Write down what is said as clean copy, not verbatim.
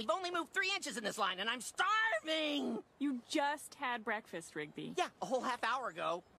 We've only moved 3 inches in this line, and I'm starving! You just had breakfast, Rigby. Yeah, a whole half hour ago.